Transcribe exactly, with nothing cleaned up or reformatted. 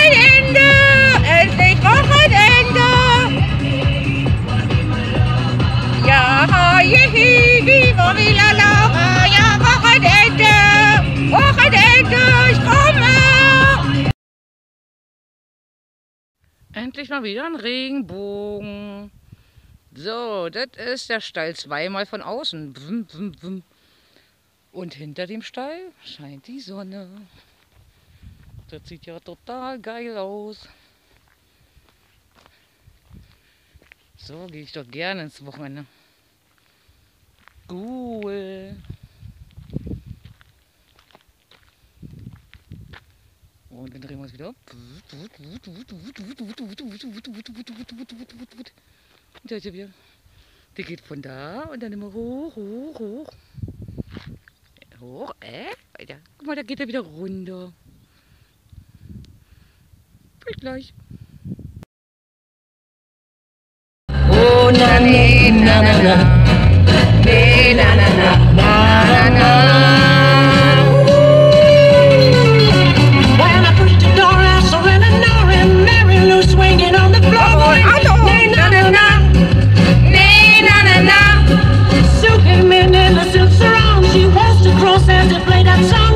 Wochenende! Endlich Wochenende! Ja, jihi, worilalala, ja, Wochenende! Wochenende, ich komme! Endlich mal wieder ein Regenbogen. So, das ist der Stall zweimal von außen. Wum, wum, wum. Und hinter dem Stall scheint die Sonne. Das sieht ja total geil aus. So gehe ich doch gerne ins Wochenende. Cool. Und dann drehen wir uns wieder um. Und da ist er wieder. Der geht von da und dann immer hoch, hoch, hoch. Hoch, äh, weiter. Guck mal, da geht er wieder runter. Bis gleich. Oh, na, nee, na, na, na. Nee, na, na, na, na, na, na. When I pushed the door, I saw an and Mary Lou swinging on the floor. Nee, na, na, na. Nee, na, na, na. Sue came in in a silk sarong. She waltzed across as they played that song.